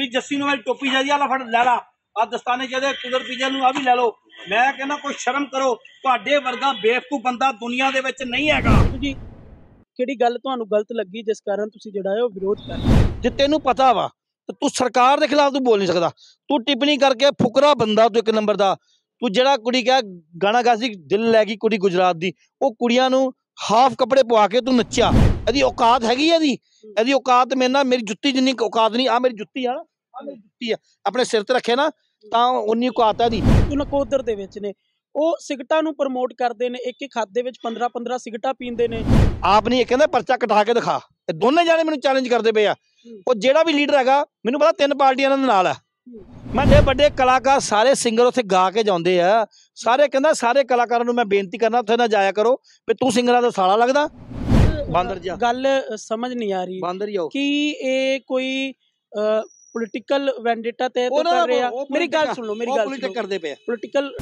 जस्सी नूं टोपी चाहिए ला फड़ लै ला आ दस्ताने चाहिए कुदर पीजे नूं आ भी लै लो। मैं कहना कोई शर्म करो, तुहाडे वर्गा बेवकूफ बंदा दुनिया दे विच नहीं हैगा जी। किहड़ी गल तुहानूं गलत लगी जिस कारण तुसीं जिहड़ा है विरोध कर रहे हो? जे तेनू पता वा तो तू सरकार के खिलाफ तू बोल नहीं सकता। तू टिप्पणी करके फुकरा बंदा तू एक नंबर का। तू जड़ा कुड़ी क्या गाना गा सी दिल लै गई कुड़ी गुजरात दी, वो कुड़ियां नू हाफ कपड़े पवा के तू नच्चा। यदि औकात हैगी यदि औकात मेरे ना मेरी जुत्ती जिन्नी औकात नहीं। आ मेरी जुत्ती है ना, आ मेरी जुत्ती है अपने सिर ते रखे ना तां उन्नी औकात है दी। नकोदर दे विच ने ਉਹ ਸਿਗਟਾਂ ਨੂੰ ਪ੍ਰਮੋਟ ਕਰਦੇ ਨੇ, ਇੱਕ ਹੱਥ ਦੇ ਵਿੱਚ 15-15 ਸਿਗਟਾਂ ਪੀਂਦੇ ਨੇ। ਆਪ ਨਹੀਂ ਇਹ ਕਹਿੰਦਾ ਪਰਚਾ ਕਟਾ ਕੇ ਦਿਖਾ। ਇਹ ਦੋਨੇ ਜਾਣੇ ਮੈਨੂੰ ਚੈਲੰਜ ਕਰਦੇ ਪਏ ਆ। ਉਹ ਜਿਹੜਾ ਵੀ ਲੀਡਰ ਹੈਗਾ ਮੈਨੂੰ ਪਤਾ 3 ਪਾਰਟੀਆਂ ਦੇ ਨਾਲ ਆ। ਮੈਂ ਜੇ ਵੱਡੇ ਕਲਾਕਾਰ ਸਾਰੇ ਸਿੰਗਰ ਉੱਥੇ ਗਾ ਕੇ ਜਾਂਦੇ ਆ, ਸਾਰੇ ਕਹਿੰਦਾ ਸਾਰੇ ਕਲਾਕਾਰਾਂ ਨੂੰ ਮੈਂ ਬੇਨਤੀ ਕਰਨਾ ਉੱਥੇ ਨਾ ਜਾਇਆ ਕਰੋ ਵੀ ਤੂੰ ਸਿੰਗਰਾਂ ਦਾ ਸਾਲਾ ਲੱਗਦਾ ਬਾਂਦਰ ਜਿਹਾ। ਗੱਲ ਸਮਝ ਨਹੀਂ ਆ ਰਹੀ ਬਾਂਦਰ ਹੀ ਹੋ ਕਿ ਇਹ ਕੋਈ ਪੋਲੀਟੀਕਲ ਵੈਂਡੇਟਾ ਤੇ ਕਰ ਰਹੇ ਆ। ਮੇਰੀ ਗੱਲ ਸੁਣ ਲਓ, ਮੇਰੀ ਗੱਲ ਪੋਲੀਟਿਕ ਕਰਦੇ ਪਏ ਪੋਲੀਟੀਕਲ।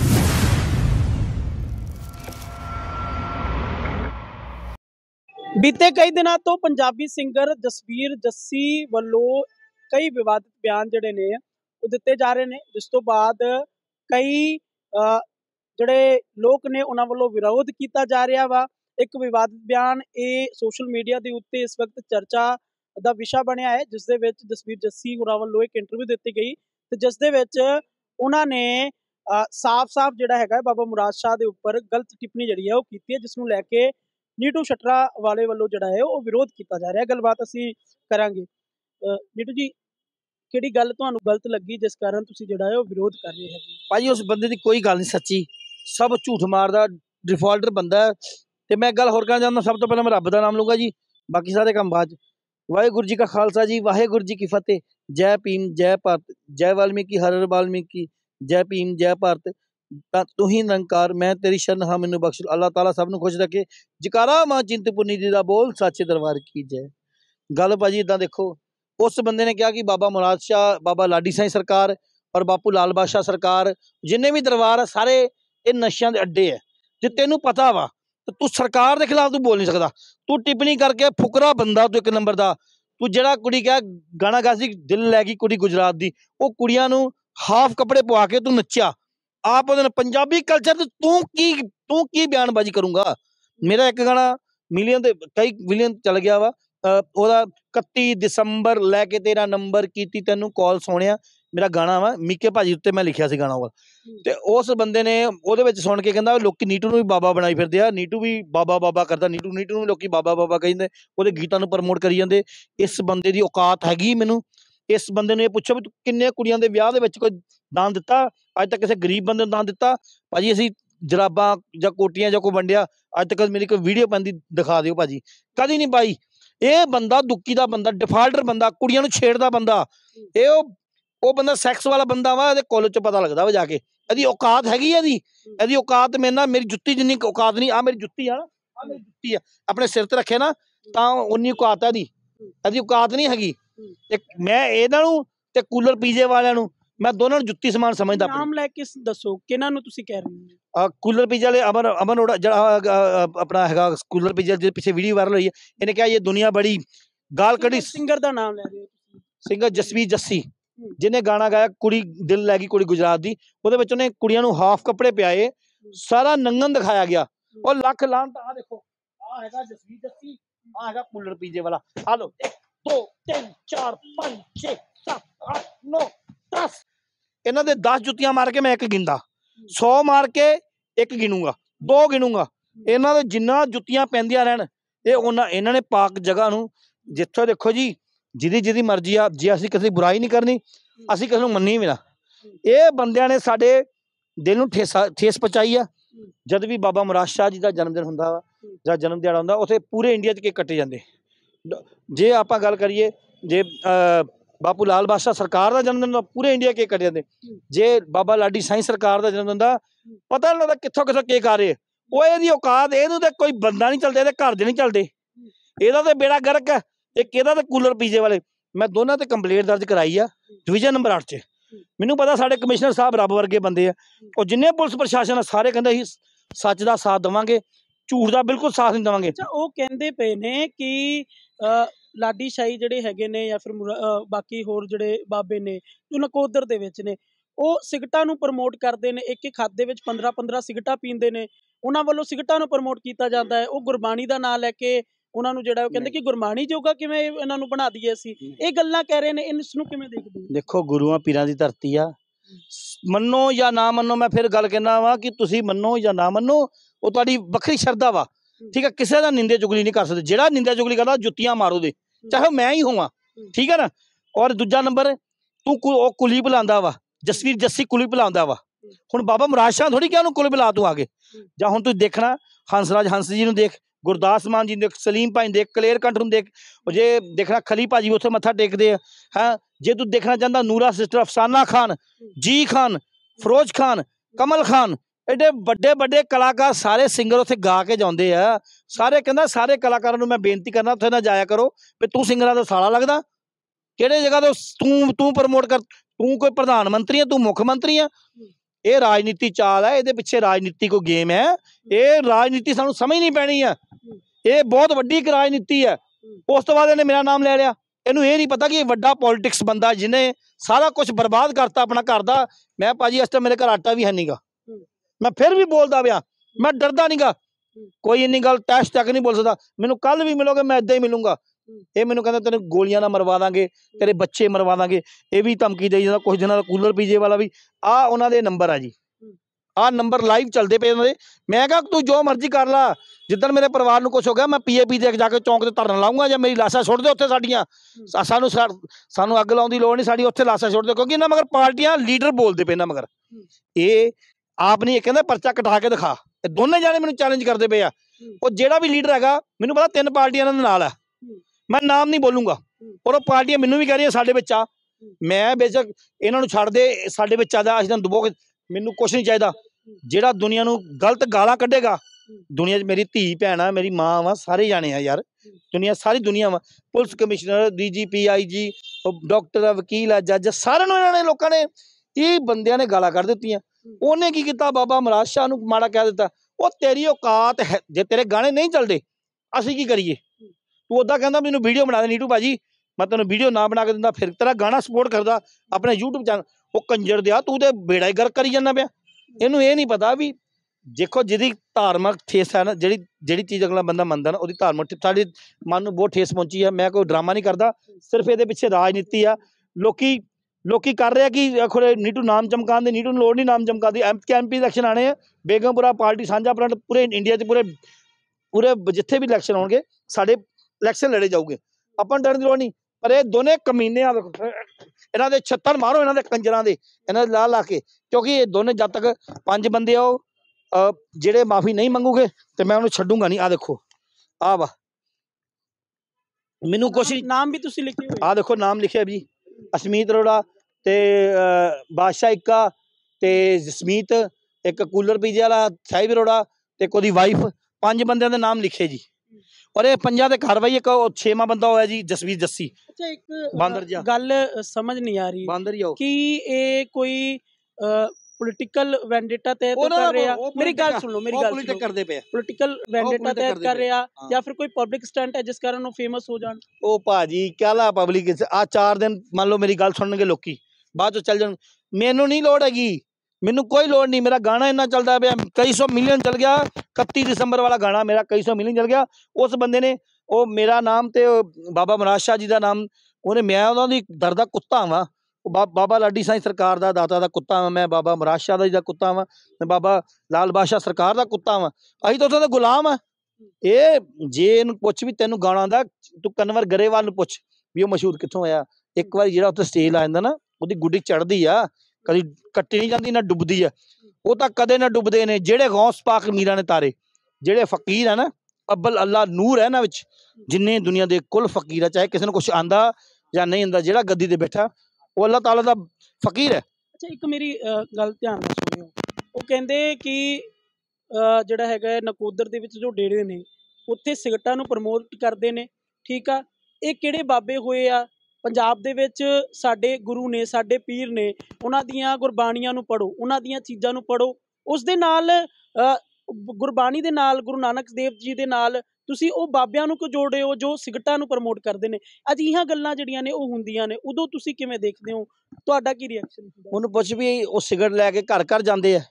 बीते कई दिनों तो पंजाबी सिंगर जसबीर जस्सी वालों कई विवादित बयान जिहड़े ने वो दिते जा रहे हैं, जिस तो बाद कई जिहड़े लोग ने उन्हां वालों विरोध किया जा रहा वा। एक विवादित बयान ये सोशल मीडिया के उत्ते इस वक्त चर्चा का विषय बनया है, जिस दे विच जसबीर जस्सी होरां वालों एक इंटरव्यू दी गई ते जिस दे विच उन्होंने साफ साफ जिहड़ा हैगा बाबा मुराद शाह के उपर गलत टिप्पणी जिहड़ी है वो कीती है, जिसनूं लैके नीटू शटरा वाले वालों जिहड़ा है वो विरोध किया जा रहा है। गलबात असीं करांगे। नीटू जी, किहड़ी गल तुहानूं गलत लगी जिस कारण तुसीं जिहड़ा है वो विरोध कर रहे हैं? भाई उस बंदे की कोई गल नहीं सच्ची, सब झूठ मारदा डिफॉल्टर बंदा है। ते मैं गल होर कहना चाहता, सब तो पहले मैं रब दा नाम लूँगा जी, बाकी सारे काम बाद। वाहिगुरू जी का खालसा जी, वाहिगुरू जी की फतेह। जय भीम, जय भारत, जय वाल्मीकि, हर हर वाल्मीकि, जय भीम, जय भारत। तू ही निरंकार, मैं तेरी शरण हाँ मैनू बख्श। अल्लाह ताला सब नूं खुश रखे। जकारा मां चिंतपुर्नी जी दा बोल, सच्चे दरबार की जय। गल भाजी इदां देखो, उस बंदे ने कहा कि बाबा मुराद शाह, बाबा लाडी साईं सरकार और बापू लाल बादशाह सरकार जिन्ने भी दरबार है सारे ये नशियां दे अड्डे है। जे तेनू पता वा तो तू सरकार के खिलाफ तू बोल नहीं सकता। तू टिप्पणी करके फुकरा बंदा तू एक नंबर का। तू जड़ा कुड़ी क्या गाना गा सी दिल लै गई कुड़ी गुजरात दी, वो कुड़ियां नू हाफ कपड़े पवा के तू नच्चा। आप पंजाबी कल्चर तू की बयानबाजी करूंगा। मेरा एक गाना मिलियन कई मिलियन चल गया वा, 31 दिसंबर लैके तेरा नंबर की तेनू कॉल सोने मेरा गाना वा मिके भाजी उत्ते मैं लिखिया सी गाना ते उस बंदे ने ओहदे विच सुन के कहंदा लोकी नीटू नूं भी बाबा बनाई फिरदे आ, नीटू भी बाबा बाबा करदा, नीटू नूं लोकी बाबा बाबा कहिंदे, ओहदे गीतां नूं प्रमोट करी जांदे। इस बंदे दी औकात हैगी मैनू। इस बंदे ने पुछो भी तू किन्ने कुड़ियां दे विआह दे विच कोई दान दिता, अज तक किसी गरीब बंदे नूं दान दिता? भाजी असीं जराबां जां कोटियां जां कोई वंडिया अज तक मेरी कोई वीडियो पैंदी दिखा दिओ भाजी, कदी नहीं पाई। ये बंदा दुक्की दा बंदा, डिफाल्टर बंदा, कुड़ियां नूं छेड़दा बंदा, ये ओ बंदा सैक्स वाला बंदा वा। इहदे कॉलेज च पता लगदा वा जाके यदि औकात हैगी यदि औकात मेरे ना मेरी जुत्ती जिन्नी औकात नहीं। आ मेरी जुत्ती है ना, आ मेरी जुत्ती है अपने सिर ते रखे ना तां उन्नी औकात है यदि औकात नहीं हैगी। मैं इहनां नूं ते कूलर पीजे वालियां नूं मैं दोनों जुत्ती समान समझदा। नाम लैके दसो किहनां नूं तुसीं कह रहे हो? कूलर पीजे वाले अमन अमन ओड़ा जड़ा अपना हैगा कूलर पीजे जिहदे पिछे वीडियो वायरल हुई है, इहने कहा ये दुनिया बड़ी गाल कड़ी। सिंगर दा नाम लै रहे हो? सिंगर जसबीर जस्सी, जिन्हें गाना गाया कुड़ी दिल लै गई कुड़ी गुजरात दी, ओहदे विच उहने कुड़ियां नूं हाफ कपड़े पाए, सारा नंगन दिखाया गया। और लख लानत आ देखो, आ हैगा जसबीर जस्सी, आ हैगा कूलर पीजे वाला। आ लो 1 2 3 4 5 6 7 8 9 10 इन्हां दे 10 जुत्तियां मार के मैं एक गिनदा, 100 मार के एक गिनूंगा, 2 गिनूंगा। इन्हां दे जिन्ना जुत्तियां पैंदियां रहन ये उन्हां इन्हां ने पाक जगह नूं जिथे देखो जी जिहदी मर्जी आ, जे असीं किसी बुराई नहीं करनी, असीं किसी नूं मन्नी भी ना। ये बंदियां ने साडे दिल नूं ठेस पहुंचाई आ। जद भी बाबा मुराद शाह जी का जन्मदिन हुंदा वा जां जन्म दिहाड़ा हुंदा, उत्थे पूरे इंडिया च केक कट्टे जांदे। जे आपां गल करिए जे बापू लाल बादशाह सरकार का जन्मदिन पूरे इंडिया केक कटे जाते। जे बाबा लाडी साईं सरकार का जन्मदिन का पता नहीं लगता कितों कितों केक आ रहे। वो ये औकात इहनूं ते कोई बंदा नहीं चलता, घर दे नहीं चलते, इहदा ते बेड़ा गर्क है। एक इहदा ते कूलर पीजे वाले मैं दोनों ते कंप्लेंट दर्ज कराई आ डिवीजन नंबर 8 च। मैनूं पता साडे कमिश्नर साहब रब वर्गे बंदे आ, और जिन्ने पुलिस प्रशासन सारे कहंदे असीं सच का साथ देवांगे, झूठ का बिल्कुल साथ नहीं देवांगे। अच्छा, वो कहंदे पे ने कि ਲਾਡੀ ਸ਼ਾਹੀ ਜਿਹੜੇ ਹੈਗੇ ਨੇ ਜਾਂ ਫਿਰ ਬਾਕੀ ਹੋਰ ਜਿਹੜੇ ਬਾਬੇ ਨੇ ਜੋ ਨਕੋਦਰ ਦੇ ਵਿੱਚ ਨੇ, ਉਹ ਸਿਗਰਟਾਂ ਨੂੰ ਪ੍ਰਮੋਟ ਕਰਦੇ ਨੇ। ਇੱਕ ਇੱਕ ਹੱਥ ਦੇ ਵਿੱਚ 15-15 ਸਿਗਰਟਾਂ ਪੀਂਦੇ ਨੇ। ਉਹਨਾਂ ਵੱਲੋਂ ਸਿਗਰਟਾਂ ਨੂੰ ਪ੍ਰਮੋਟ ਕੀਤਾ ਜਾਂਦਾ ਹੈ। ਉਹ ਗੁਰਬਾਣੀ ਦਾ ਨਾਂ ਲੈ ਕੇ ਉਹਨਾਂ ਨੂੰ ਜਿਹੜਾ ਉਹ ਕਹਿੰਦੇ ਕਿ ਗੁਰਬਾਣੀ ਜੋਗਾ ਕਿਵੇਂ ਇਹਨਾਂ ਨੂੰ ਬਣਾ ਦਈਏ ਅਸੀਂ, ਇਹ ਗੱਲਾਂ ਕਹਿ ਰਹੇ ਨੇ। ਇਸ ਨੂੰ ਕਿਵੇਂ ਦੇਖਦੇ ਹੋ? ਦੇਖੋ, ਗੁਰੂਆਂ ਪੀਰਾਂ ਦੀ ਧਰਤੀ ਆ, ਮੰਨੋ ਜਾਂ ਨਾ ਮੰਨੋ, ਮੈਂ ਫਿਰ ਗੱਲ ਕਹਿਣਾ ਵਾ ਕਿ ਤੁਸੀਂ ਮੰਨੋ ਜਾਂ ਨਾ ਮੰਨੋ, ਉਹ ਤੁਹਾਡੀ ਵੱਖਰੀ ਸ਼ਰਧਾ ਵਾ, ਠੀਕ ਹੈ। ਕਿਸੇ ਦਾ ਨਿੰਦੇ ਚੁਗਲੀ ਨਹੀਂ ਕਰ ਸਕਦੇ। ਜਿਹੜਾ ਨਿੰਦਾ ਚੁਗਲੀ ਕਰਦਾ ਜੁੱਤੀਆਂ ਮਾਰੋ ਦੇ, ਚਾਹੇ ਮੈਂ ਹੀ ਹੋਵਾਂ, ਠੀਕ ਹੈ ਨਾ। ਔਰ ਦੂਜਾ ਨੰਬਰ, ਤੂੰ ਉਹ ਕੁਲੀ ਬੁਲਾਉਂਦਾ ਵਾ, ਜਸਵੀਰ ਜੱਸੀ ਕੁਲੀ ਬੁਲਾਉਂਦਾ ਵਾ। ਹੁਣ ਬਾਬਾ ਮੁਰਾਦ ਸ਼ਾਹ ਥੋੜੀ ਕਿਹਾ ਉਹਨੂੰ ਕੁਲੀ ਬੁਲਾ ਤੂੰ ਆ ਕੇ। ਜਾਂ ਹੁਣ ਤੁਸੀਂ ਦੇਖਣਾ ਹੰਸਰਾਜ ਹੰਸ ਜੀ ਨੂੰ ਦੇਖ, ਗੁਰਦਾਸ ਮਾਨ ਜੀ ਨੂੰ ਦੇਖ, ਸਲੀਮ ਭਾਈ ਨੂੰ ਦੇਖ, ਕਲੇਰ ਕੰਠ ਨੂੰ ਦੇਖ, ਜੇ ਦੇਖਣਾ ਖਲੀ ਭਾਜੀ ਉੱਥੇ ਮੱਥਾ ਟੇਕਦੇ ਆ। ਹਾਂ, ਜੇ ਤੂੰ ਦੇਖਣਾ ਚਾਹੁੰਦਾ ਨੂਰਾ ਸਿਸਟਰ, ਅਫਸਾਨਾ ਖਾਨ, ਜੀ ਖਾਨ, ਫਿਰੋਜ਼ ਖਾਨ, ਕਮਲ ਖਾਨ, एडे बड़े बड़े कलाकार सारे सिंगर उत्थे गा के जाते हैं। सारे कहना सारे कलाकारों को मैं बेनती करना उत्थे ना जाया करो भी तू सिंगरां दा साला लगदा, किहड़े जगह तो तू प्रमोट कर, तू कोई प्रधानमंत्री है, तू मुख्यमंत्री है। ये राजनीति चाल है, ये पिछे राजनीति को गेम है। ये राजनीति सानू समझ नहीं पैनी है, ये बहुत वड्डी एक राजनीति है। उस तो बाद इन्हें मेरा नाम ले लिया, इनू ये नहीं पता कि वड्डा पॉलिटिक्स बंदा जिन्हें सारा कुछ बर्बाद करता अपना घर का। मैं भाजी इस टाइम मेरे घर आटा भी है नहीं गा, मैं फिर भी बोलता पाया, मैं डरदा नहीं गा, कोई इन्नी गल टैश तक नहीं बोल सकता। मैनू कल भी मिलोगे मैं इदा ही मिलूंगा। ये मैनू कहता तेरे गोलियां ना मरवा देंगे, तेरे बच्चे मरवा देंगे, ये भी धमकी दे जाता। कुछ दिनों कूलर पीजे वाला भी आ उन्होंने नंबर है जी, आ नंबर लाइव चलते पे उन्होंने। मैं कहा तू जो मर्जी कर ला, जिदन मेरे परिवार को कुछ हो गया मैं PAP दे जाके चौंक से धरना लाऊंगा, या मेरी लाशा सुट दे उत्थे साडियां, सानू अग लाउण दी लोड़ नहीं, साडी उत्थे लाशा सुट दे। क्योंकि इन्हां मगर पार्टियां लीडर बोलते पे, इन्हां मगर ये आप नहीं कहना परचा कटा के दिखा, दोनों जाने मैंने चैलेंज करते पे आ। और जेड़ा भी लीडर हैगा मैनू पता 3 पार्टियां इन्हां दे नाल है, मैं नाम नहीं बोलूंगा। और वो पार्टियां मैनू भी कह रही साडे विच आ, मैं बेशक इन्हां नू छड्ड दे, साडे विच आ असीं दबो, मैनू कुछ नहीं चाहिदा। जेड़ा दुनिया नू गलत गालां कड्ढेगा, दुनिया च मेरी धी भैन आ, मेरी माँ वा, सारे जाने आ यार, दुनिया सारी दुनिया वा, police commissioner, DGP, IG, doctor, वकील, जज, सारे इन्होंने लोगों ने ये बंदियां ने गालां कढ़ दित्तियां। उन्हें की किया, बाबा मुराद शाह नू माड़ा कह दिता। वो तेरी औकात है, जे तेरे गाने नहीं चलते असीं की करिए। तू उदा कहंदा मैनू वीडियो बना दे नीटू भाजी, मैं तेन वीडियो ना बना के दिंदा, फिर तेरा गाना सपोर्ट करदा अपने YouTube चैनल। वो कंजर दिया तू तो बेड़ा ही गर्क करी जाना पिया। इनू ये नहीं पता भी देखो जिहदी धार्मिक ठेस है ना, जिहड़ी चीज़ अगला बंदा मनदा ना, उहदी धार्मिक साडे मन नू बहुत ठेस पहुंची है। मैं कोई ड्रामा नहीं करता, सिर्फ ये पिछे राजनीति आ। लोकी कर रहे हैं कि खोले नीटू नाम चमकान दे, नीटू लोड़ नहीं नाम चमका दी। MP इलैक्शन आने हैं, बेगमपुरा पार्टी साझा फ्रंट पूरे इंडिया च पूरे जिथे भी इलैक्शन आउणगे साडे इलैक्शन लड़े जाऊगे, अपन डरन दी लोड़ नहीं। पर ये दोने कमीने आ देखो, इन्हां दे छत्तर मारो, इन्हां दे कंजरां दे, इन्हां दे ला के, क्योंकि ये दोने जब तक 5 बंदे आओ जेड़े माफी नहीं मंगूगे तो मैं उन्हें छड्डूंगा नहीं। आ देखो, आ वा मैनू कुछ नाम भी तुसीं लिखे हुए, आ देखो नाम लिखे जी, अशमीत अरोड़ा ते बादशाह इक्का ते जसमीत, एक कूलर पीजे वाला साहिब अरोड़ा ते कोदी वाइफ, 5 बंदियां दे नाम लिखे जी। और ये 5 दे घर एक 6वां बंदा होया जी जसवीर जस्सी। अच्छा, एक गल समझ नहीं आ रही बांदर ही कि ये कोई पॉलिटिकल वेंडेटा तहत कर रहे हैं। मेरी गल सुन लो, मेरी गल सुनो, करदे पे पॉलिटिकल वेंडेटा तहत कर रहे हैं या फिर कोई पब्लिक स्टंट है जिस कारण वो फेमस हो जान। ओ भाजी कहला पब्लिक आ 4 दिन मान लो मेरी गल सुननगे लोकी, बाद चो चल जान। मैनू नहीं लोड़ हैगी, मैनू कोई लोड़ नहीं। मेरा गाना इन्ना चलता पे, कई 100 मिलियन चल गया। 31 दिसंबर वाला गाना मेरा कई 100 मिलियन चल गया। उस बंदे ने वो मेरा नाम ते बाबा मुराद शाह जी का नाम, उन्हें मैं उन्होंने दर दा कुत्ता वा। बाबा लाडी साईं सरकार दा दाता दा कुत्ता वा मैं, बाबा मुराद शाह दा कुत्ता वा मैं, बाबा लाल बादशाह सरकार दा कुत्ता वा। असीं तो उत्थे दे गुलाम आ। ये जे इहनूं पुछ भी तैनूं गाना आंदा, तू कन्वर गरेवाल नूं पुछ भी वो मशहूर कित्थों होया। एक बार जिहड़ा उत्थे स्टेज ला जांदा ना, उहदी गुड्डी चढ़दी आ, कदी कट्टी नहीं जाती ना डुबदी है। वो तो कदे ना डुबदे ने जेड़े गौस पाक मीरा ने तारे, जेड़े फकीर है ना, अब्बल अल्लाह नूर है ना विच, जिन्ने दुनिया दे कुल फकीर है, चाहे किसी ने कुछ आंदा या नहीं आंदा, जेड़ा गद्दी ते बैठा वो अल्लाह ताला दा फकीर है। अच्छा, एक मेरी गल ध्यान नाल सुनियो, वो कहंदे कि ਜਿਹੜਾ ਹੈਗਾ ਨਕੋਦਰ ਦੇ ਵਿੱਚ ਜੋ ਡੇਰੇ ਨੇ ਉੱਥੇ ਸਿਗਰਟਾਂ ਨੂੰ ਪ੍ਰਮੋਟ ਕਰਦੇ ਨੇ, ਠੀਕ ਆ। ਇਹ ਕਿਹੜੇ ਬਾਬੇ ਹੋਏ ਆ? ਪੰਜਾਬ ਦੇ ਵਿੱਚ ਸਾਡੇ ਗੁਰੂ ਨੇ, ਸਾਡੇ ਪੀਰ ਨੇ, ਉਹਨਾਂ ਦੀਆਂ ਗੁਰਬਾਣੀਆਂ ਨੂੰ ਪੜ੍ਹੋ, ਉਹਨਾਂ ਦੀਆਂ ਚੀਜ਼ਾਂ ਨੂੰ ਪੜ੍ਹੋ। ਉਸ ਦੇ ਨਾਲ ਗੁਰਬਾਣੀ ਦੇ ਨਾਲ, ਗੁਰੂ ਨਾਨਕ ਦੇਵ ਜੀ ਦੇ ਨਾਲ ਤੁਸੀਂ ਉਹ ਬਾਬਿਆਂ ਨੂੰ ਕਿਉਂ ਜੋੜ ਰਹੇ ਹੋ ਜੋ ਸਿਗਰਟਾਂ ਨੂੰ ਪ੍ਰਮੋਟ ਕਰਦੇ ਨੇ? ਅਜਿਹੀਆਂ ਗੱਲਾਂ ਜਿਹੜੀਆਂ ਨੇ ਉਹ ਹੁੰਦੀਆਂ ਨੇ, ਉਦੋਂ ਤੁਸੀਂ ਕਿਵੇਂ ਦੇਖਦੇ ਹੋ? ਤੁਹਾਡਾ ਕੀ ਰਿਐਕਸ਼ਨ ਹੁੰਦਾ? ਉਹਨੂੰ ਪੁੱਛ ਵੀ ਉਹ ਸਿਗਰਟ ਲੈ ਕੇ ਘਰ ਘਰ ਜਾਂਦੇ ਆ,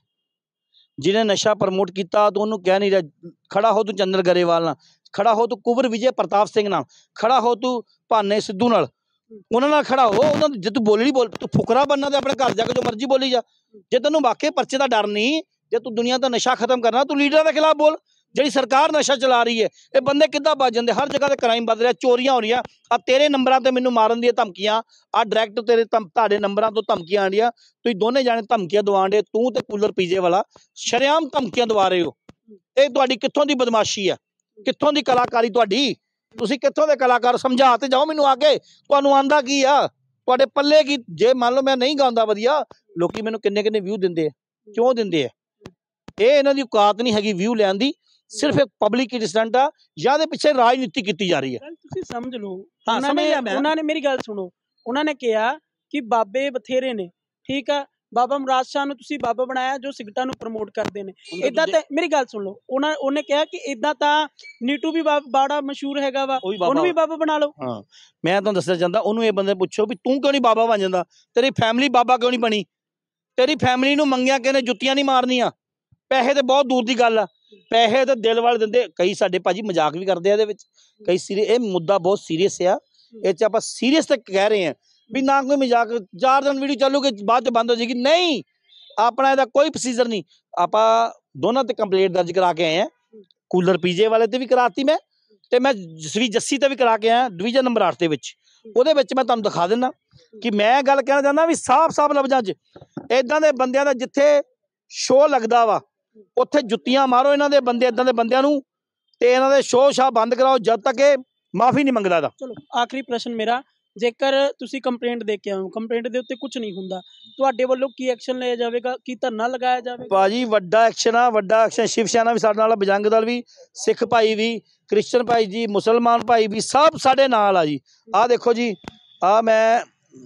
ਜਿਹਨੇ ਨਸ਼ਾ ਪ੍ਰਮੋਟ ਕੀਤਾ ਤਾਂ ਉਹਨੂੰ ਕਹਿ ਨਹੀਂ ਰਿਹਾ ਖੜਾ ਹੋ ਤੂੰ ਚੰਦਰ ਗਰੇਵਾਲ ਨਾਲ, ਖੜਾ ਹੋ ਤੂੰ ਕੁੰਵਰ ਵਿਜੇ ਪ੍ਰਤਾਪ ਸਿੰਘ ਨਾਲ, ਖੜਾ ਹੋ ਤੂੰ ਭਾਨੇ ਸਿੱਧੂ ਨਾਲ, ਉਹਨਾਂ ਨਾਲ ਖੜਾ ਹੋ। ਉਹਨਾਂ ਜੇ ਤੂੰ ਬੋਲਣੀ ਬੋਲ, ਤੂੰ ਫੁਕਰਾ ਬਣਨਾ ਤੇ ਆਪਣੇ ਘਰ ਜਾ ਕੇ ਜੋ ਮਰਜ਼ੀ ਬੋਲੀ ਜਾ। ਜੇ ਤੈਨੂੰ ਵਾਕਈ ਪਰਚੇ ਦਾ ਡਰ ਨਹੀਂ, ਜੇ ਤੂੰ ਦੁਨੀਆ ਦਾ ਨਸ਼ਾ ਖਤਮ ਕਰਨਾ, ਤੂੰ ਲੀਡਰਾਂ ਦੇ ਖਿਲਾਫ ਬੋਲ। ਜਿਹੜੀ ਸਰਕਾਰ ਨਸ਼ਾ ਚਲਾ ਰਹੀ ਹੈ, ਇਹ ਬੰਦੇ ਕਿੱਦਾਂ ਬਚ ਜਾਂਦੇ? ਹਰ ਜਗ੍ਹਾ ਤੇ ਕ੍ਰਾਈਮ ਵੱਧ ਰਿਹਾ, ਚੋਰੀਆਂ ਹੋ ਰਹੀਆਂ। ਆ ਤੇਰੇ ਨੰਬਰਾਂ ਤੇ ਮੈਨੂੰ ਮਾਰਨ ਦੀਆਂ ਧਮਕੀਆਂ, ਆ ਡਾਇਰੈਕਟ ਤੇਰੇ ਤੁਹਾਡੇ ਨੰਬਰਾਂ ਤੋਂ ਧਮਕੀਆਂ ਆਉਂਦੀਆਂ। ਤੁਸੀਂ ਦੋਨੇ ਜਾਣੇ ਧਮਕੀਆਂ ਦਵਾਉਂਦੇ, ਤੂੰ ਤੇ ਕੂਲਰ ਪੀਜੇ ਵਾਲਾ ਸ਼ਰੇਆਮ ਧਮਕੀਆਂ ਦਵਾ ਰਹੇ ਹੋ। ਇਹ ਤੁਹਾਡੀ ਕਿੱਥੋਂ ਦੀ ਬਦਮਾਸ਼ੀ ਆ? ਕਿੱਥੋਂ ਦੀ ਕਲਾਕਾਰੀ ਤੁਹਾਡੀ? ਤੁਸੀਂ ਕਿੱਥੋਂ ਦੇ ਕਲਾਕਾਰ? ਸਮਝਾ ਤੇ ਜਾਓ ਮੈਨੂੰ ਆ ਕੇ, ਤੁਹਾਨੂੰ ਆਂਦਾ ਕੀ ਆ? ਤੁਹਾਡੇ ਪੱਲੇ ਕੀ? ਜੇ ਮੰਨ ਲਓ ਮੈਂ ਨਹੀਂ ਗਾਉਂਦਾ ਵਧੀਆ, ਲੋਕੀ ਮੈਨੂੰ ਕਿੰਨੇ ਕਿੰਨੇ ਵਿਊ ਦਿੰਦੇ ਆ, ਕਿਉਂ ਦਿੰਦੇ ਆ? ਇਹ ਇਹਨਾਂ ਦੀ ਔਕਾਤ ਨਹੀਂ ਹੈਗੀ ਵਿਊ ਲੈਣ ਦੀ, ਸਿਰਫ ਇੱਕ ਪਬਲਿਕ ਇੰਟਰਸਟੈਂਟ ਆ, ਜਾਂ ਇਹਦੇ ਪਿੱਛੇ ਰਾਜਨੀਤੀ ਕੀਤੀ ਜਾ ਰਹੀ ਹੈ। ਤੁਸੀਂ ਸਮਝ ਲਓ, ਹਾਂ, ਉਹਨਾਂ ਨੇ ਮੇਰੀ ਗੱਲ ਸੁਣੋ, ਉਹਨਾਂ ਨੇ ਕਿਹਾ ਕਿ ਬਾਬੇ ਬਥੇਰੇ ਨੇ, ਠੀਕ ਆ, ਬਾਬਾ ਮੁਰਾਦ ਸ਼ਾਹ ਨੂੰ ਤੁਸੀਂ ਬਾਬਾ ਬਣਾਇਆ ਜੋ ਸਿਗਰਟਾਂ ਨੂੰ ਪ੍ਰਮੋਟ ਕਰਦੇ ਨੇ। ਇਦਾਂ ਤਾਂ ਮੇਰੀ ਗੱਲ ਸੁਣ ਲਓ, ਉਹਨੇ ਕਿਹਾ ਕਿ ਇਦਾਂ ਤਾਂ ਨੀਟੂ ਵੀ ਬਾੜਾ ਮਸ਼ਹੂਰ ਹੈਗਾ ਵਾ, ਉਹਨੂੰ ਵੀ ਬਾਬਾ ਬਣਾ ਲਓ। ਹਾਂ, ਮੈਂ ਤੁਹਾਨੂੰ ਦੱਸਣਾ ਚਾਹੁੰਦਾ, ਉਹਨੂੰ ਇਹ ਬੰਦੇ ਪੁੱਛੋ ਵੀ ਤੂੰ ਕਿਉਂ ਨਹੀਂ ਬਾਬਾ ਬਣ ਜਾਂਦਾ? ਤੇਰੀ ਫੈਮਿਲੀ ਬਾਬਾ ਕਿਉਂ ਨਹੀਂ ਬਣੀ? ਤੇਰੀ ਫੈਮਿਲੀ ਨੂੰ ਮੰਗਿਆ ਕਿਹਨੇ? ਜੁੱਤੀਆਂ ਨਹੀਂ ਮਾਰਨੀਆਂ। ਪੈਸੇ ਤੇ ਬਹੁਤ ਦੂਰ ਦੀ ਗੱਲ ਆ, ਪੈਸੇ ਤਾਂ ਦਿਲ ਵਾਲੇ ਦਿੰਦੇ। ਕਈ ਸਾਡੇ ਭਾਜੀ ਮਜ਼ਾਕ ਵੀ ਕਰਦੇ ਆ ਇਹਦੇ ਵਿੱਚ, ਕਈ ਸੀਰੀਅਸ। ਇਹ ਮੁੱਦਾ ਬਹੁਤ ਸੀਰੀਅਸ ਆ, ਇਹ 'ਚ ਆਪਾਂ ਸੀਰੀਅਸ ਤੱਕ ਕਹਿ ਰਹੇ ਹਾਂ ਵੀ ਨਾ ਕੋਈ ਮਜ਼ਾਕ। 4 ਦਿਨ ਵੀਡੀਓ ਚੱਲੂਗੀ, ਬਾਅਦ 'ਚ ਬੰਦ ਹੋ ਜਾਏਗੀ। ਨਹੀਂ, ਆਪਣਾ ਇਹਦਾ ਕੋਈ ਪ੍ਰੋਸੀਜਰ ਨਹੀਂ। ਆਪਾਂ ਦੋਨਾਂ ਤੇ ਕੰਪਲੇਂਟ ਦਰਜ ਕਰਾ ਕੇ ਆਏ ਆ, ਕੂਲਰ ਪੀਜੇ ਵਾਲੇ ਤੇ ਵੀ ਕਰਾਤੀ ਮੈਂ, ਤੇ ਮੈਂ ਜਸਵੀਰ ਜੱਸੀ ਤੇ ਵੀ ਕਰਾ ਕੇ ਆਇਆ, ਡਿਵੀਜ਼ਨ ਨੰਬਰ 8 ਦੇ ਵਿੱਚ। ਉਹਦੇ ਵਿੱਚ ਮੈਂ ਤੁਹਾਨੂੰ ਦਿਖਾ ਦਿੰਦਾ ਕਿ ਮੈਂ ਗੱਲ ਕਹਿਣਾ ਚਾਹੁੰਦਾ ਵੀ ਸਾਫ਼ ਲਫ਼ਜ਼ਾਂ 'ਚ, ਇੱਦਾਂ ਦੇ ਬੰਦਿਆਂ ਦਾ ਜਿੱਥੇ ਸ਼ੋਅ ਲੱਗਦਾ ਵਾ ਉੱਥੇ ਜੁੱਤੀਆਂ ਮਾਰੋ ਇਹਨਾਂ ਦੇ ਬੰਦੇ, ਇੱਦਾਂ ਦੇ ਬੰਦਿਆਂ ਨੂੰ, ਤੇ ਇਹਨਾਂ ਦੇ ਸ਼ੋਅ ਸ਼ਾਹ ਬੰਦ ਕਰਾਓ ਜਦ ਤੱਕ ਇਹ ਮਾਫੀ ਨਹੀਂ ਮੰਗਦਾ ਇਹਦਾ। ਚਲੋ ਆਖਰੀ ਪ੍ਰਸ਼ਨ ਮੇਰਾ, ਜੇਕਰ ਤੁਸੀਂ ਕੰਪਲੇਂਟ ਦੇ ਕੇ ਆਓ, ਕੰਪਲੇਂਟ ਦੇ ਉੱਤੇ ਕੁਝ ਨਹੀਂ ਹੁੰਦਾ, ਤੁਹਾਡੇ ਵੱਲੋਂ ਕੀ ਐਕਸ਼ਨ ਲਿਆ ਜਾਵੇਗਾ? ਕੀ ਧਰਨਾ ਲਗਾਇਆ ਜਾਵੇਗਾ? ਭਾਜੀ ਵੱਡਾ ਐਕਸ਼ਨ ਆ, ਵੱਡਾ ਐਕਸ਼ਨ। ਸ਼ਿਵ ਸੈਨਾ ਵੀ ਸਾਡੇ ਨਾਲ, ਬਜਰੰਗ ਦਲ ਵੀ, ਸਿੱਖ ਭਾਈ ਵੀ, ਕ੍ਰਿਸਚਨ ਭਾਈ ਜੀ, ਮੁਸਲਮਾਨ ਭਾਈ ਵੀ, ਸਭ ਸਾਡੇ ਨਾਲ ਆ ਜੀ। ਆਹ ਦੇਖੋ ਜੀ, ਆਹ ਮੈਂ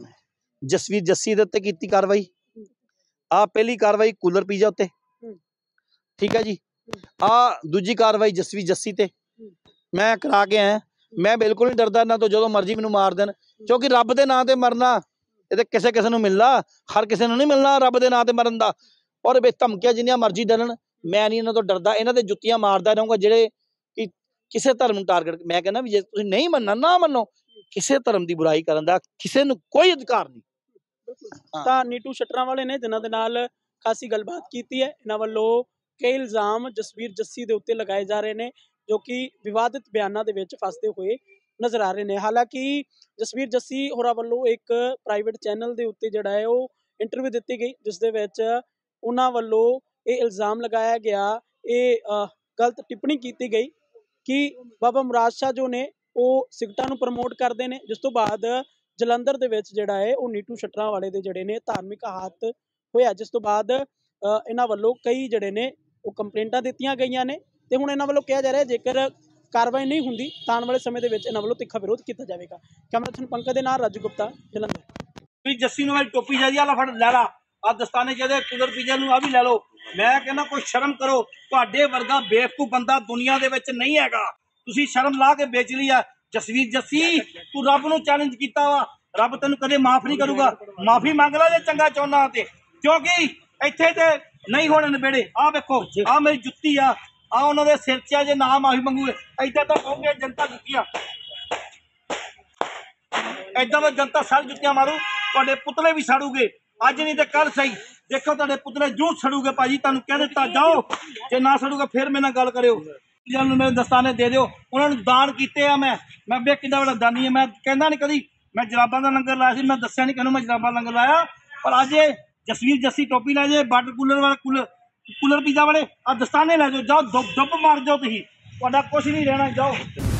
ਜਸਵੀਰ ਜੱਸੀ ਦੇ ਉੱਤੇ ਕੀਤੀ ਕਾਰਵਾਈ, ਆਹ ਪਹਿਲੀ ਕਾਰਵਾਈ ਕੂਲਰ ਪੀਜਾ ਉੱਤੇ, ਠੀਕ ਹੈ ਜੀ। ਆਹ ਦੂਜੀ ਕਾਰਵਾਈ ਜਸਵੀਰ ਜੱਸੀ ਤੇ ਮੈਂ ਕਰਾ ਕੇ ਆਇਆ। ਮੈਂ ਬਿਲਕੁਲ ਨਹੀਂ ਡਰਦਾ ਇਹਨਾਂ ਤੋਂ, ਜਦੋਂ ਮਰਜ਼ੀ ਮੈਨੂੰ ਮਾਰ ਦੇਣ, ਕਿਉਂਕਿ ਰੱਬ ਦੇ ਨਾਂ ਤੇ ਮਰਨਾ ਇਹ ਤੇ ਕਿਸੇ ਨੂੰ ਮਿਲਣਾ, ਹਰ ਕਿਸੇ ਨੂੰ ਨਹੀਂ ਮਿਲਣਾ ਰੱਬ ਦੇ ਨਾਂ ਤੇ ਮਰਨ ਦਾ। ਔਰ ਵੇ ਧਮਕੀਆਂ ਜਿੰਨੀਆਂ ਮਰਜ਼ੀ ਦੇਣ, ਮੈਂ ਨਹੀਂ ਇਹਨਾਂ ਤੋਂ ਡਰਦਾ। ਇਹਨਾਂ ਦੇ ਜੁੱਤੀਆਂ ਮਾਰਦਾ ਰਹੂੰਗਾ ਜਿਹੜੇ ਕਿ ਕਿਸੇ ਧਰਮ ਨੂੰ ਟਾਰਗੇਟ। ਮੈਂ ਕਹਿੰਦਾ ਵੀ ਜੇ ਤੁਸੀਂ ਨਹੀਂ ਮੰਨਣਾ ਨਾ ਮੰਨੋ, ਕਿਸੇ ਧਰਮ ਦੀ ਬੁਰਾਈ ਕਰਨ ਦਾ ਕਿਸੇ ਨੂੰ ਕੋਈ ਅਧਿਕਾਰ ਨਹੀਂ। ਤਾਂ ਨੀਟੂ ਸ਼ਟਰਾਂ ਵਾਲੇ ਨੇ ਜਿਨ੍ਹਾਂ ਦੇ ਨਾਲ ਖਾਸੀ ਗੱਲਬਾਤ ਕੀਤੀ ਹੈ, ਇਹਨਾਂ ਵੱਲੋਂ ਕਈ ਇਲਜ਼ਾਮ ਜਸਵੀਰ ਜੱਸੀ ਦੇ ਉੱਤੇ ਲਗਾਏ ਜਾ ਰਹੇ ਨੇ, ਜੋ ਕਿ ਵਿਵਾਦਿਤ ਬਿਆਨਾਂ ਦੇ ਵਿੱਚ ਫਸਦੇ ਹੋਏ ਨਜ਼ਰ ਆ ਰਹੇ ਨੇ। ਹਾਲਾਂਕਿ ਜਸਵੀਰ ਜੱਸੀ ਹੋਰਾਂ ਵੱਲੋਂ ਇੱਕ ਪ੍ਰਾਈਵੇਟ ਚੈਨਲ ਦੇ ਉੱਤੇ ਜਿਹੜਾ ਹੈ ਉਹ ਇੰਟਰਵਿਊ ਦਿੱਤੀ ਗਈ, ਜਿਸ ਦੇ ਵਿੱਚ ਉਹਨਾਂ ਵੱਲੋਂ ਇਹ ਇਲਜ਼ਾਮ ਲਗਾਇਆ ਗਿਆ, ਇਹ ਗਲਤ ਟਿੱਪਣੀ ਕੀਤੀ ਗਈ ਕਿ ਬਾਬਾ ਮੁਰਾਦ ਸ਼ਾਹ ਜੋ ਨੇ ਉਹ ਸਿਗਰਟਾਂ ਨੂੰ ਪ੍ਰਮੋਟ ਕਰਦੇ ਨੇ। ਜਿਸ ਤੋਂ ਬਾਅਦ ਜਲੰਧਰ ਦੇ ਵਿੱਚ ਜਿਹੜਾ ਹੈ ਉਹ ਨੀਟੂ ਸ਼ਟਰਾਂ ਵਾਲੇ ਦੇ ਜਿਹੜੇ ਨੇ ਧਾਰਮਿਕ ਆਹਤ ਹੋਇਆ, ਜਿਸ ਤੋਂ ਬਾਅਦ ਇਹਨਾਂ ਵੱਲੋਂ ਕਈ ਜਿਹੜੇ ਨੇ ਉਹ ਕੰਪਲੇਂਟਾਂ ਦਿੱਤੀਆਂ ਗਈਆਂ ਨੇ, ਤੇ ਹੁਣ ਇਹਨਾਂ ਵੱਲੋਂ ਕਿਹਾ ਜਾ ਰਿਹਾ ਜੇਕਰ ਕਾਰਵਾਈ ਨਹੀਂ ਹੁੰਦੀ ਤਾਂ ਆਉਣ ਵਾਲੇ ਸਮੇਂ ਦੇ ਵਿੱਚ ਇਹਨਾਂ ਵੱਲੋਂ ਤਿੱਖਾ ਵਿਰੋਧ ਕੀਤਾ ਜਾਵੇਗਾ। ਕੈਮਰਾਮੈਨ ਪੰਕਜ ਦੇ ਨਾਲ ਰਾਜੂ ਗੁਪਤਾ, ਜਲੰਧਰ। ਜੱਸੀ ਨੂੰ ਟੋਪੀ ਜਾ ਆ ਫੜ ਲੈ ਲਾ, ਆ ਦਸਤਾਨੇ ਜਿਹਦੇ ਕੂਲਰ ਪੀਜੇ ਨੂੰ ਆ ਵੀ ਲੈ ਲਓ। ਮੈਂ ਕਹਿੰਦਾ ਕੋਈ ਸ਼ਰਮ ਕਰੋ, ਤੁਹਾਡੇ ਵਰਗਾ ਬੇਵਕੂਫ ਬੰਦਾ ਦੁਨੀਆ ਦੇ ਵਿੱਚ ਨਹੀਂ ਹੈਗਾ। ਤੁਸੀਂ ਸ਼ਰਮ ਲਾ ਕੇ ਵੇਚ ਲਈ ਆ। ਜਸਵੀਰ ਜੱਸੀ, ਤੂੰ ਰੱਬ ਨੂੰ ਚੈਲੰਜ ਕੀਤਾ ਵਾ, ਰੱਬ ਤੈਨੂੰ ਕਦੇ ਮਾਫ ਨਹੀਂ ਕਰੂਗਾ। ਮਾਫੀ ਮੰਗ ਲੈ ਜੇ ਚੰਗਾ ਚਾਹੁੰਦਾ ਤੇ, ਕਿਉਂਕਿ ਇੱਥੇ ਤੇ ਨਹੀਂ ਹੋਣੇ ਨੇੜੇ। ਆਹ ਵੇਖੋ, ਆਹ ਮੇਰੀ ਜੁੱਤੀ ਆ, ਆ ਉਹਨਾਂ ਦੇ ਸਿਰ 'ਚ ਆ, ਜੇ ਨਾ ਮਾਫੀ ਮੰਗੂਗੇ ਏਦਾਂ ਤਾਂ ਕਹੋਗੇ ਜਨਤਾ ਜੁੱਤੀਆਂ, ਏਦਾਂ ਤਾਂ ਜਨਤਾ ਸਾਰੀ ਜੁੱਤੀਆਂ ਮਾਰੂ, ਤੁਹਾਡੇ ਪੁਤਲੇ ਵੀ ਸਾੜੂਗੇ। ਅੱਜ ਨਹੀਂ ਤੇ ਕੱਲ ਸਹੀ ਦੇਖੋ, ਤੁਹਾਡੇ ਪੁਤਲੇ ਜੂਠ ਸੜੂਗੇ। ਭਾਜੀ ਤੁਹਾਨੂੰ ਕਹਿ ਦਿੱਤਾ, ਜਾਓ, ਜੇ ਨਾ ਸੜੂਗਾ ਫਿਰ ਮੇਰੇ ਨਾਲ ਗੱਲ ਕਰਿਓ। ਨੂੰ ਮੇਰੇ ਦਸਤਾਨੇ ਦੇ ਦਿਓ, ਉਹਨਾਂ ਨੂੰ ਦਾਨ ਕੀਤੇ ਆ। ਮੈਂ ਵੇਖ ਕਿੰਨਾ ਵੱਡਾ ਦਾਨੀ ਆ। ਮੈਂ ਕਹਿੰਦਾ ਨਹੀਂ ਕਦੀ ਮੈਂ ਜਰਾਬਾਂ ਦਾ ਲੰਗਰ ਲਾਇਆ ਸੀ, ਮੈਂ ਦੱਸਿਆ ਨਹੀਂ ਕਿਹਨੂੰ ਮੈਂ ਜਰਾਬਾਂ ਲੰਗਰ ਲਾਇਆ, ਪਰ ਅੱਜ ਜਸਵੀਰ ਜੱਸੀ ਟੋਪੀ ਲੈ ਜੇ, ਬੱਟ ਕੂਲਰ ਵਾਲਾ ਕੂਲਰ ਪੀਜ਼ਾ ਵਾਲੇ ਆ ਦਸਤਾਨੇ ਲੈ ਜਾਓ, ਜਾਓ ਡੁੱਬ ਮਾਰ ਜਾਓ, ਤੁਸੀਂ ਤੁਹਾਡਾ ਕੁਛ ਨਹੀਂ ਰਹਿਣਾ, ਜਾਓ।